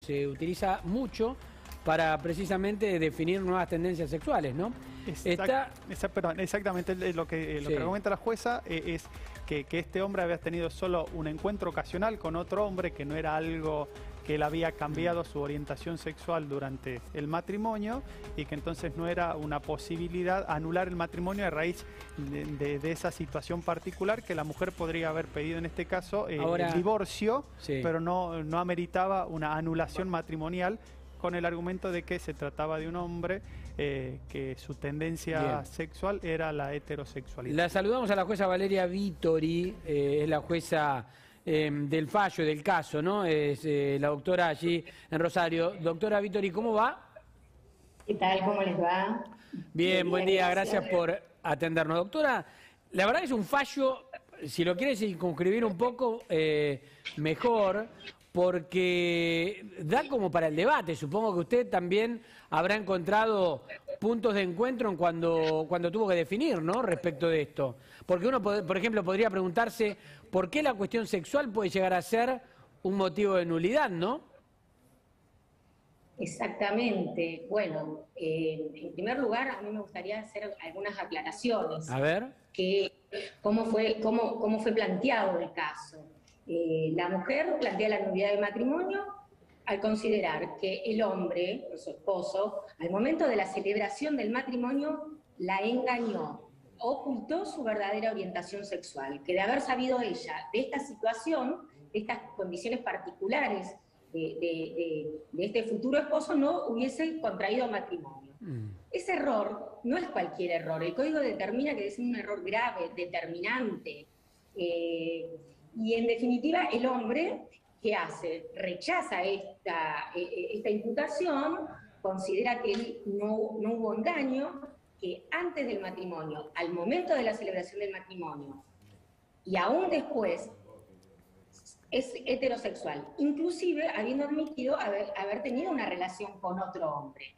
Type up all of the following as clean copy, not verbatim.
se utiliza mucho para precisamente definir nuevas tendencias sexuales, ¿no? Exactamente lo que argumenta la jueza es que este hombre había tenido solo un encuentro ocasional con otro hombre, que no era algo que él había cambiado su orientación sexual durante el matrimonio, y que entonces no era una posibilidad anular el matrimonio a raíz de esa situación particular, que la mujer podría haber pedido en este caso el divorcio, pero no ameritaba una anulación matrimonial, con el argumento de que se trataba de un hombre que su tendencia sexual era la heterosexualidad. La saludamos a la jueza Valeria Vittori, es la jueza del fallo, del caso, ¿no? Es la doctora allí en Rosario. Doctora Vittori, ¿cómo va? ¿Qué tal? ¿Cómo les va? Bien, buen día, gracias por atendernos. Doctora, la verdad es un fallo, si lo quiere circunscribir un poco, mejor, porque da como para el debate. Supongo que usted también habrá encontrado puntos de encuentro en cuando tuvo que definir, ¿no?, respecto de esto. Porque uno, por ejemplo, podría preguntarse por qué la cuestión sexual puede llegar a ser un motivo de nulidad, ¿no? Exactamente. Bueno, en primer lugar, a mí me gustaría hacer algunas aclaraciones. A ver. ¿Cómo fue planteado el caso? La mujer plantea la nulidad del matrimonio al considerar que el hombre, su esposo, al momento de la celebración del matrimonio, la engañó, ocultó su verdadera orientación sexual, que de haber sabido ella de esta situación, de estas condiciones particulares de este futuro esposo, no hubiese contraído matrimonio. Ese error no es cualquier error. El código determina que es un error grave, determinante. Y en definitiva, el hombre, ¿qué hace? Rechaza esta imputación, considera que no hubo engaño, que antes del matrimonio, al momento de la celebración del matrimonio, y aún después, es heterosexual, inclusive habiendo admitido haber tenido una relación con otro hombre.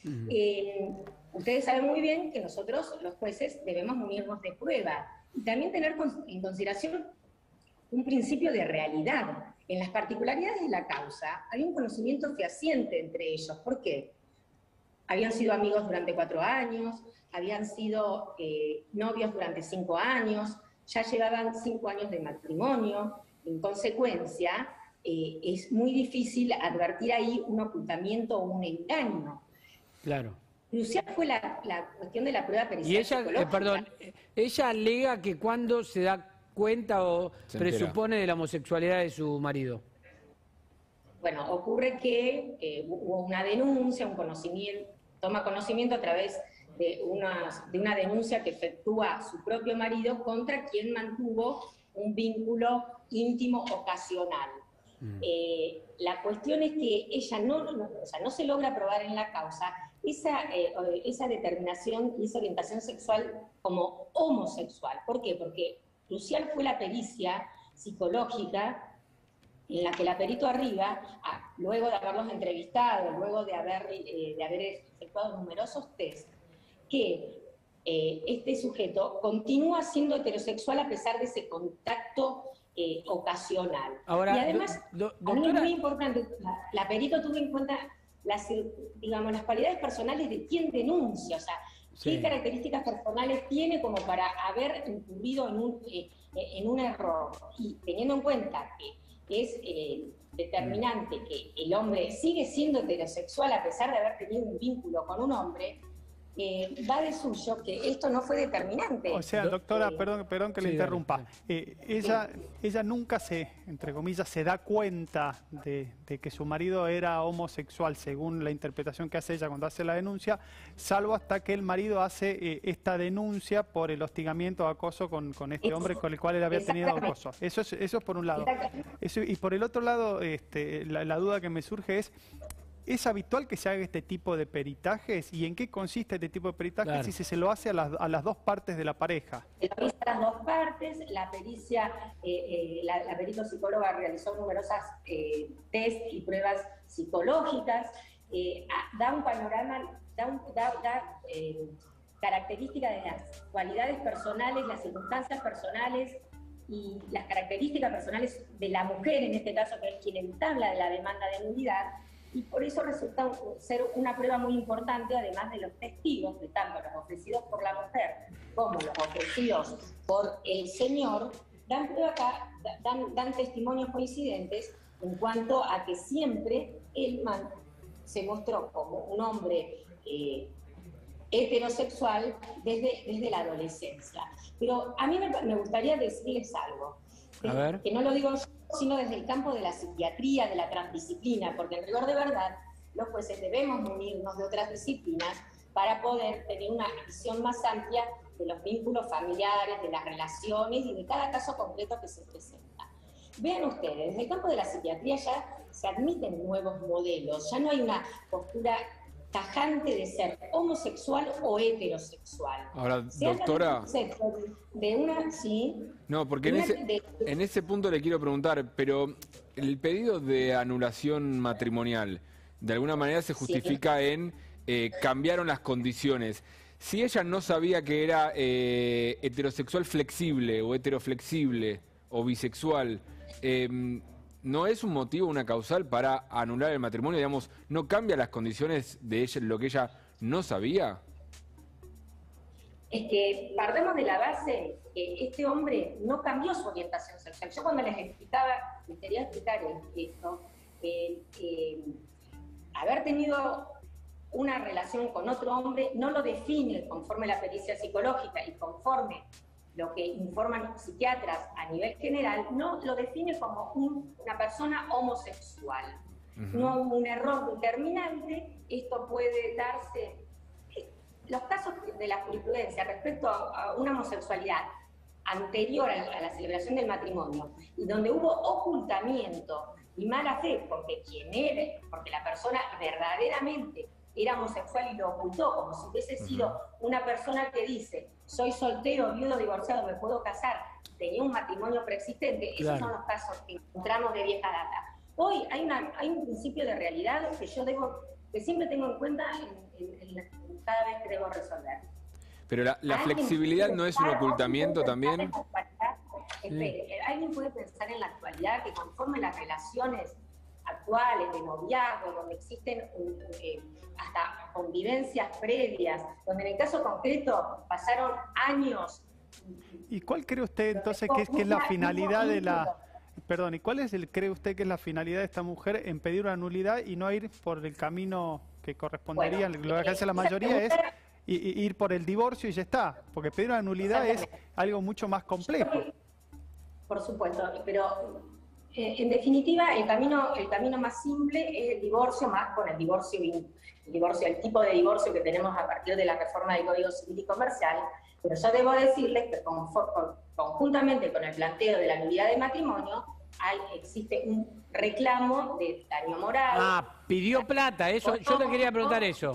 Ustedes saben muy bien que nosotros, los jueces, debemos munirnos de prueba y también tener en consideración un principio de realidad. En las particularidades de la causa hay un conocimiento fehaciente entre ellos. ¿Por qué? Habían sido amigos durante 4 años, habían sido novios durante 5 años, ya llevaban 5 años de matrimonio. En consecuencia, es muy difícil advertir ahí un ocultamiento o un engaño. Claro. Crucial fue la cuestión de la prueba pericial. Y ella, ella alega que cuando se da cuenta o presupone de la homosexualidad de su marido. Bueno, ocurre que hubo una denuncia, toma conocimiento a través de una denuncia que efectúa su propio marido contra quien mantuvo un vínculo íntimo ocasional. La cuestión es que ella no se logra probar en la causa esa determinación y esa orientación sexual como homosexual. ¿Por qué? Porque crucial fue la pericia psicológica en la que la perito arriba, luego de haberlos entrevistado, luego de haber efectuado numerosos test, que este sujeto continúa siendo heterosexual a pesar de ese contacto ocasional. Ahora, y además, a mí es muy importante, la perito tuvo en cuenta las cualidades personales de quien denuncia, o sea, qué características personales tiene como para haber incurrido en un error. Y teniendo en cuenta que es determinante que el hombre sigue siendo heterosexual a pesar de haber tenido un vínculo con un hombre, va de suyo que esto no fue determinante. O sea, doctora, perdón que le interrumpa. Ella nunca entre comillas, se da cuenta de que su marido era homosexual, según la interpretación que hace ella cuando hace la denuncia, salvo hasta que el marido hace esta denuncia por el acoso con este hombre con el cual él había tenido acoso. Eso es por un lado. Y por el otro lado, la duda que me surge ¿es habitual que se haga este tipo de peritajes? ¿Y en qué consiste este tipo de peritajes si se lo hace a las dos partes de la pareja? Se lo hizo a las dos partes, la pericia, la perito psicóloga realizó numerosas test y pruebas psicológicas, da un panorama, da características de las cualidades personales, las circunstancias personales y las características personales de la mujer, en este caso, que es quien entabla la demanda de nulidad. y por eso resulta ser una prueba muy importante, además de los testigos, de tanto los ofrecidos por la mujer como los ofrecidos por el señor, dan testimonios coincidentes en cuanto a que siempre él se mostró como un hombre heterosexual desde la adolescencia. Pero a mí me gustaría decirles algo, que no lo digo yo, sino desde el campo de la psiquiatría, de la transdisciplina, porque en rigor de verdad los jueces debemos unirnos de otras disciplinas para poder tener una visión más amplia de los vínculos familiares, de las relaciones y de cada caso concreto que se presenta. Vean ustedes, desde el campo de la psiquiatría ya se admiten nuevos modelos, ya no hay una postura tajante de ser homosexual o heterosexual. Ahora, doctora... De una, sí... No, porque en ese punto le quiero preguntar, pero el pedido de anulación matrimonial, de alguna manera se justifica en cambiaron las condiciones. Si ella no sabía que era heterosexual flexible o heteroflexible o bisexual, ¿no es un motivo, una causal para anular el matrimonio? Digamos, ¿no cambia las condiciones de ella, lo que ella no sabía? Es que partemos de la base que este hombre no cambió su orientación sexual. Yo cuando les quería explicar esto, haber tenido una relación con otro hombre no lo define conforme la pericia psicológica y conforme lo que informan los psiquiatras a nivel general, no lo define como una persona homosexual. No hubo un error determinante, esto puede darse... Los casos de la jurisprudencia respecto a una homosexualidad anterior a la celebración del matrimonio y donde hubo ocultamiento y mala fe porque la persona verdaderamente era homosexual y lo ocultó, como si hubiese sido una persona que dice soy soltero, viudo, divorciado, me puedo casar, tenía un matrimonio preexistente. Esos son los casos que encontramos de vieja data. Hoy hay un principio de realidad que siempre tengo en cuenta cada vez que debo resolver. Pero la flexibilidad no es un ocultamiento también. ¿Alguien puede pensar en la actualidad que conforme las relaciones actuales de noviazgo, donde existen hasta convivencias previas, donde en el caso concreto pasaron años? ¿Y cuál cree usted entonces que es la finalidad de la... Perdón, ¿y cree usted que es la finalidad de esta mujer en pedir una nulidad y no ir por el camino que correspondería? Lo que hace la mayoría es ir por el divorcio y ya está, porque pedir una nulidad es algo mucho más complejo. Por supuesto, pero en definitiva el camino más simple es el divorcio, más con el tipo de divorcio que tenemos a partir de la reforma del Código Civil y Comercial. Pero yo debo decirles que conjuntamente con el planteo de la nulidad de matrimonio existe un reclamo de daño moral. Pidió plata, eso. Yo te quería preguntar eso.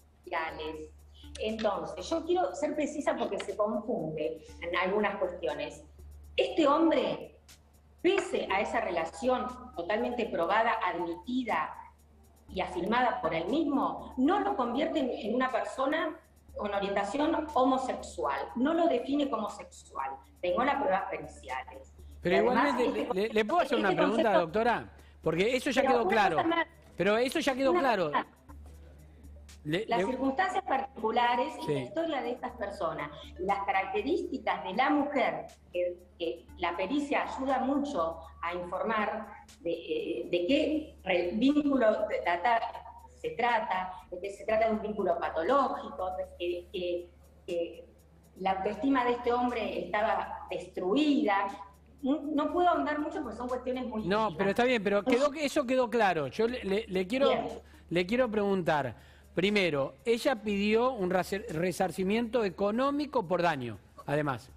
Entonces, yo quiero ser precisa porque se confunde en algunas cuestiones. Este hombre, pese a esa relación totalmente probada, admitida y afirmada por él mismo, no lo convierte en una persona con orientación homosexual, no lo define como sexual. Tengo las pruebas periciales. Pero igualmente, ¿le puedo hacer una pregunta, doctora? Porque eso ya quedó claro. Pero eso ya quedó claro. Las circunstancias particulares y la historia de estas personas, las características de la mujer, que la pericia ayuda mucho a informar de qué vínculo se trata, de que se trata de un vínculo patológico, de que la autoestima de este hombre estaba destruida. No puedo ahondar mucho porque son cuestiones muy íntimas. No, pero está bien, pero eso quedó claro. Yo le quiero preguntar, primero, ella pidió un resarcimiento económico por daño, además.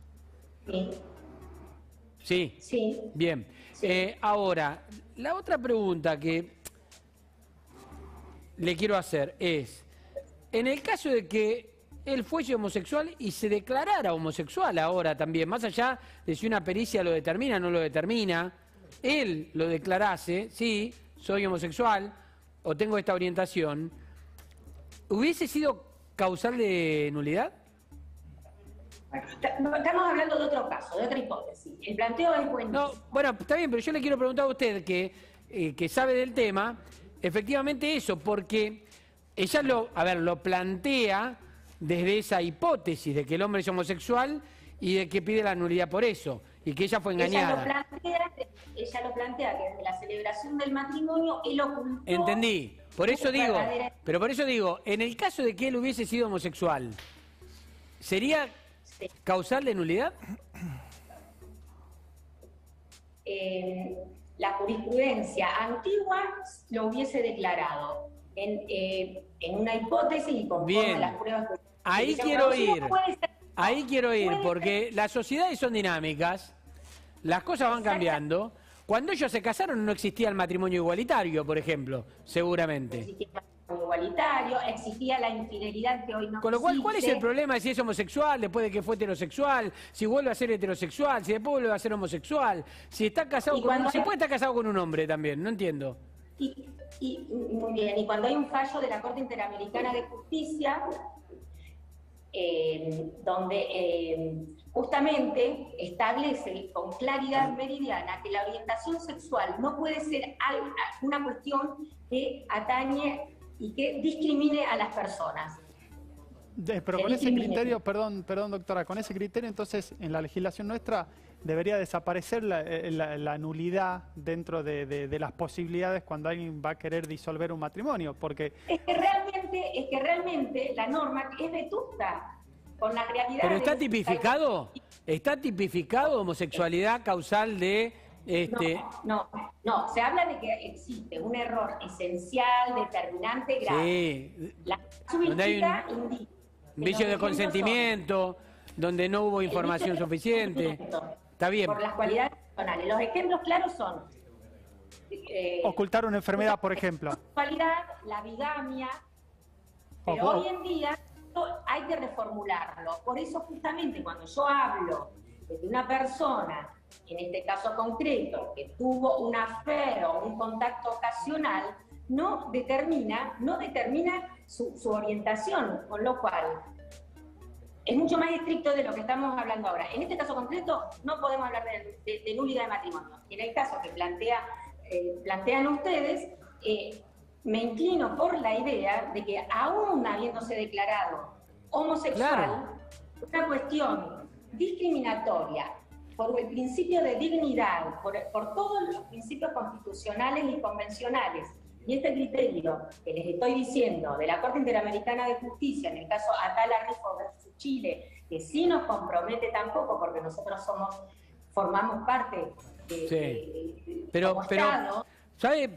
Sí. Sí. Bien. Sí. Ahora, la otra pregunta que le quiero hacer es, en el caso de que él fuese homosexual y se declarara homosexual ahora también, más allá de si una pericia lo determina o no lo determina, él lo declarase, sí, soy homosexual o tengo esta orientación, ¿hubiese sido causal de nulidad? Estamos hablando de otro caso, de otra hipótesis. El planteo es buenísimo. No, bueno, está bien, pero yo le quiero preguntar a usted que sabe del tema, efectivamente eso, porque ella lo plantea desde esa hipótesis de que el hombre es homosexual y de que pide la nulidad por eso, y que ella fue engañada. Ella lo plantea que desde la celebración del matrimonio él ocultó... Entendí, por eso digo, pero por eso digo, en el caso de que él hubiese sido homosexual, ¿sería causal de nulidad? La jurisprudencia antigua lo hubiese declarado en una hipótesis y conforme a las pruebas. Ahí quiero ir, porque las sociedades son dinámicas, las cosas van cambiando. Cuando ellos se casaron no existía el matrimonio igualitario, por ejemplo, seguramente. Existía el matrimonio igualitario, existía la infidelidad que hoy no existe. Con lo cual, ¿cuál es el problema de si es homosexual, después de que fue heterosexual, si vuelve a ser heterosexual, si después vuelve a ser homosexual, si está casado si puede estar casado con un hombre también? No entiendo. Muy bien, y cuando hay un fallo de la Corte Interamericana de Justicia, donde justamente establece con claridad meridiana que la orientación sexual no puede ser una cuestión que atañe y que discrimine a las personas. Pero con ese criterio, perdón doctora, con ese criterio entonces en la legislación nuestra debería desaparecer la nulidad dentro de las posibilidades cuando alguien va a querer disolver un matrimonio, porque... Es que realmente la norma es vetusta con la realidad... ¿Pero está tipificado? ¿Está tipificado homosexualidad causal de...? No, se habla de que existe un error esencial, determinante, grave. Sí. La donde hay un vicio de consentimiento, donde no hubo información suficiente. Está bien. Por las cualidades personales. Los ejemplos claros son... ocultar una enfermedad, por ejemplo. La sexualidad, la bigamia, pero hoy en día hay que reformularlo. Por eso justamente cuando yo hablo de una persona, en este caso concreto, que tuvo un affair o un contacto ocasional, no determina su orientación, con lo cual es mucho más estricto de lo que estamos hablando ahora. En este caso concreto no podemos hablar de nulidad de matrimonio. En el caso que plantean ustedes, me inclino por la idea de que aún habiéndose declarado homosexual, una cuestión discriminatoria por el principio de dignidad, por todos los principios constitucionales y convencionales, y este criterio que les estoy diciendo de la Corte Interamericana de Justicia, en el caso Atala Rifo versus Chile, que sí nos compromete tampoco porque nosotros formamos parte de pero Estado, ¿sabe?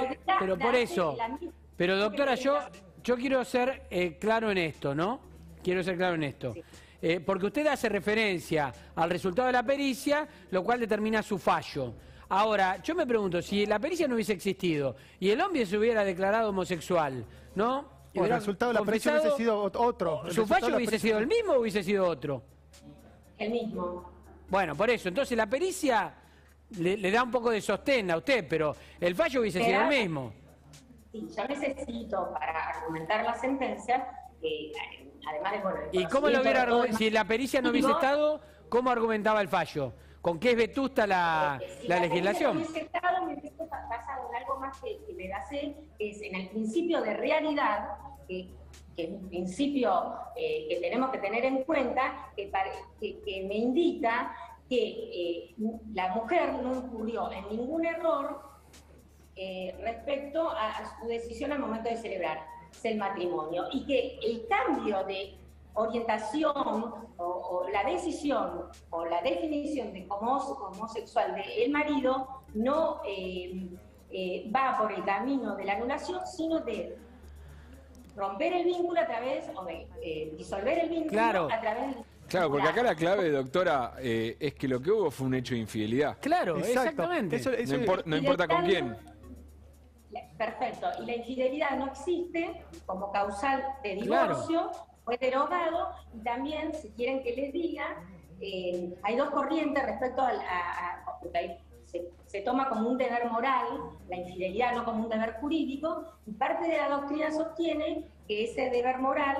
Pero doctora, yo quiero ser claro en esto, ¿no? Quiero ser claro en esto. Sí. Porque usted hace referencia al resultado de la pericia, lo cual determina su fallo. Ahora, yo me pregunto, si la pericia no hubiese existido y el hombre se hubiera declarado homosexual, ¿no? El resultado de la pericia hubiese sido otro. ¿Su fallo hubiese sido el mismo o hubiese sido otro? El mismo. Bueno, por eso. Entonces la pericia le da un poco de sostén a usted, pero el fallo hubiese sido el mismo. Sí, yo necesito para argumentar la sentencia, además de... Bueno, ¿y cómo lo hubiera si la pericia no hubiese estado, cómo argumentaba el fallo? ¿Con qué es vetusta la legislación? Si la pericia no hubiese estado, me basado en algo más que me base, es en el principio de realidad, que es un principio que tenemos que tener en cuenta, que me indica que la mujer no incurrió en ningún error respecto a su decisión al momento de celebrarse el matrimonio, y que el cambio de orientación o la decisión o la definición de homosexual del marido no va por el camino de la anulación, sino de romper el vínculo a través, o de disolver el vínculo a través del... Claro, porque acá la clave, doctora, es que lo que hubo fue un hecho de infidelidad. Claro, exactamente. No importa con quién. Perfecto. Y la infidelidad no existe como causal de divorcio, fue derogado, y también, si quieren que les diga, hay dos corrientes respecto porque se toma como un deber moral, la infidelidad no como un deber jurídico, y parte de la doctrina sostiene que ese deber moral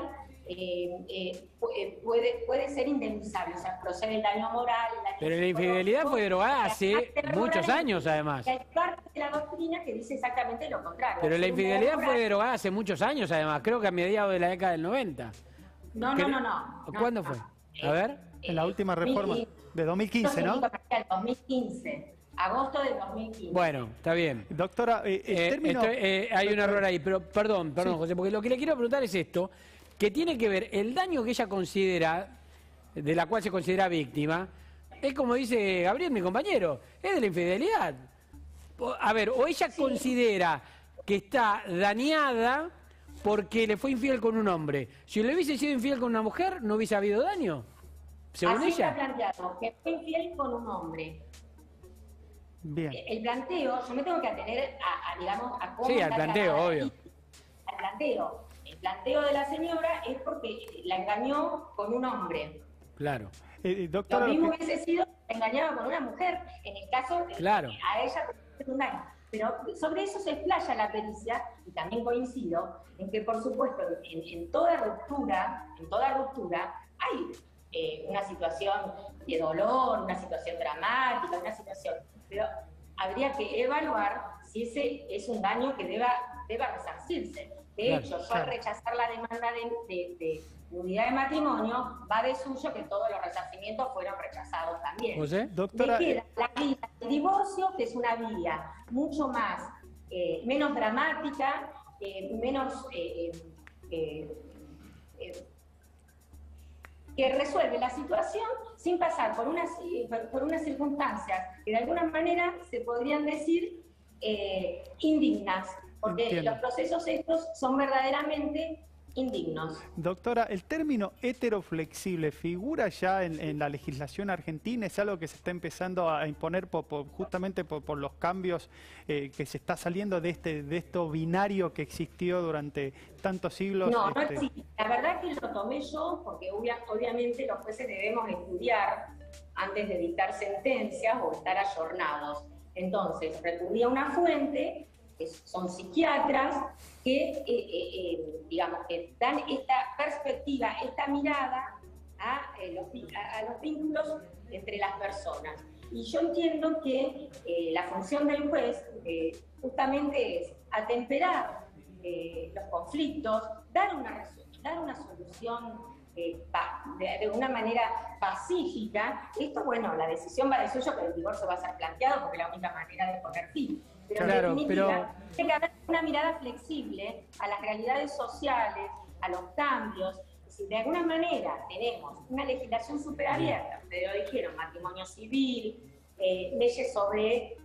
puede ser indemnizable, o sea, procede el daño moral. El daño Pero la infidelidad fue derogada hace muchos años, además. Y hay parte de la doctrina que dice exactamente lo contrario. Pero la infidelidad fue derogada hace muchos años, además. Creo que a mediados de la década del 90. No. ¿Cuándo fue? A ver. En la última reforma de 2015, ¿no? 2015. Agosto de 2015. Bueno, está bien. Doctora, el término... hay un error ahí, pero perdón, Sí. José, porque lo que le quiero preguntar es esto, que tiene que ver el daño que ella considera, de la cual se considera víctima, es como dice Gabriel, mi compañero, es de la infidelidad. A ver, o ella considera que está dañada porque le fue infiel con un hombre. Si le hubiese sido infiel con una mujer, ¿no hubiese habido daño? Según Así ella. está planteado, que fue infiel con un hombre. Bien. El planteo, yo me tengo que atener digamos, a cómo... Sí, al está planteo, aclarada obvio. Al planteo. El planteo de la señora es porque la engañó con un hombre. Claro. Doctora, Lo mismo hubiese sido que engañaba con una mujer, en el caso de Claro. a ella un daño. Pero sobre eso se explaya la pericia, y también coincido en que, por supuesto, en toda ruptura hay una situación de dolor, una situación dramática, una situación, pero habría que evaluar si ese es un daño que deba resarcirse. De Claro, hecho, yo claro. al rechazar la demanda de unidad de matrimonio, va de suyo que todos los resarcimientos fueron rechazados también. ¿José? doctora, Le queda la vía del divorcio, que es una vía mucho más, menos dramática, menos... que resuelve la situación sin pasar por unas circunstancias que de alguna manera se podrían decir indignas, porque Entiendo. los procesos estos son verdaderamente indignos. doctora, el término heteroflexible figura ya en la legislación argentina, es algo que se está empezando a imponer justamente por los cambios que se está saliendo de esto binario que existió durante tantos siglos. No existe. La verdad que lo tomé yo porque obviamente los jueces debemos estudiar antes de dictar sentencias o estar ayornados. Entonces, recurrí a una fuente, que son psiquiatras, que, digamos, que dan esta perspectiva, esta mirada a los vínculos entre las personas. Y yo entiendo que la función del juez justamente es atemperar los conflictos, dar una solución de una manera pacífica. Esto, bueno, la decisión va de suyo, pero el divorcio va a ser planteado porque es la única manera de poner fin. Pero Claro, en definitiva, tiene que haber una mirada flexible a las realidades sociales, a los cambios. Si de alguna manera tenemos una legislación súper abierta, ustedes lo dijeron, matrimonio civil, leyes sobre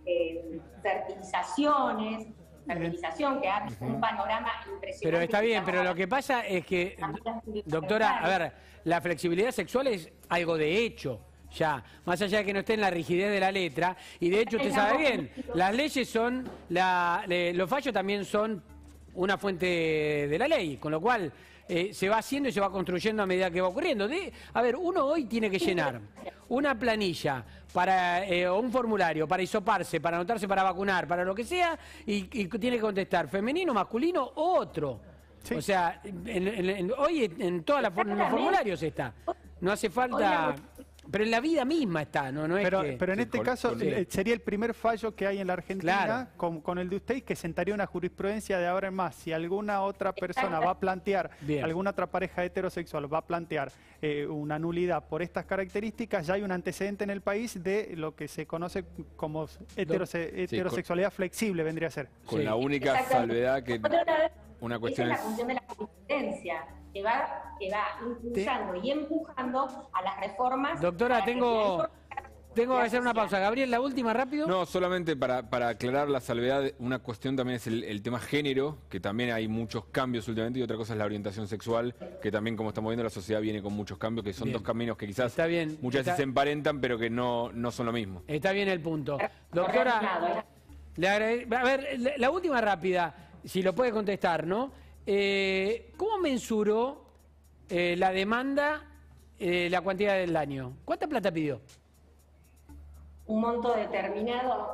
fertilización, que abre un panorama impresionante. Pero está bien, pero lo que pasa es que, doctora, a ver, la flexibilidad sexual es algo de hecho, ya, más allá de que no esté en la rigidez de la letra, y de hecho usted sabe bien, las leyes son, los fallos también son una fuente de la ley, con lo cual se va haciendo y se va construyendo a medida que va ocurriendo. A ver, uno hoy tiene que llenar una planilla para o un formulario para hisoparse, para anotarse para vacunar, para lo que sea, y tiene que contestar femenino, masculino o otro. Sí. O sea, hoy en todos los formularios está. No hace falta... Pero en la vida misma está, ¿no? Es Pero, que... pero en este caso sería el primer fallo que hay en la Argentina Claro. con el de usted, y que sentaría una jurisprudencia de ahora en más. Si alguna otra persona va a plantear, Bien. alguna otra pareja heterosexual va a plantear una nulidad por estas características, ya hay un antecedente en el país de lo que se conoce como heterosexualidad flexible, vendría a ser. Con Sí. la única Exactamente. salvedad que Por otra vez, una cuestión esa es... es la función de la jurisprudencia, que va impulsando y empujando a las reformas. Doctora, para que tengo que hacer una social. pausa. Gabriel, la última, rápido. No, solamente para aclarar la salvedad, una cuestión también es el tema género, que también hay muchos cambios últimamente, y otra cosa es la orientación sexual, que también, como estamos viendo, la sociedad viene con muchos cambios, que son Bien. dos caminos que quizás Está bien, muchas está- veces se emparentan, pero que no son lo mismo. Está bien el punto. Doctora, a ver, la última rápida, si lo puede contestar, ¿no? ¿Cómo mensuró la demanda, la cantidad del daño? ¿Cuánta plata pidió? Un monto determinado,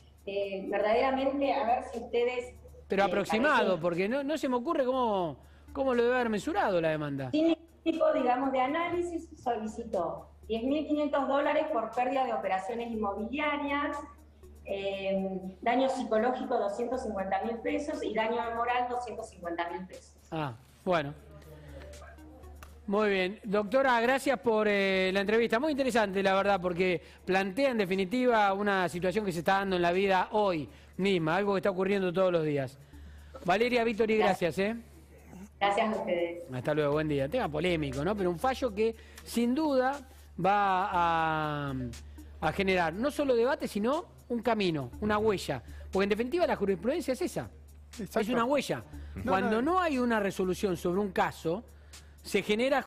verdaderamente, a ver si ustedes... Pero aproximado, parece- porque no se me ocurre ¿Cómo lo debe haber mesurado la demanda? Sin ningún tipo, digamos, de análisis, solicitó $10.500 por pérdida de operaciones inmobiliarias, daño psicológico 250.000 pesos y daño moral 250.000 pesos. Ah, bueno. Muy bien. Doctora, gracias por la entrevista. Muy interesante, la verdad, porque plantea en definitiva una situación que se está dando en la vida hoy misma, algo que está ocurriendo todos los días. Valeria Vittori, gracias. Gracias a ustedes. Hasta luego, buen día. Tema polémico, ¿no? Pero un fallo que sin duda va a generar no solo debate, sino un camino, una huella. Porque en definitiva la jurisprudencia es esa. Exacto. Es una huella. Cuando no hay una resolución sobre un caso, se genera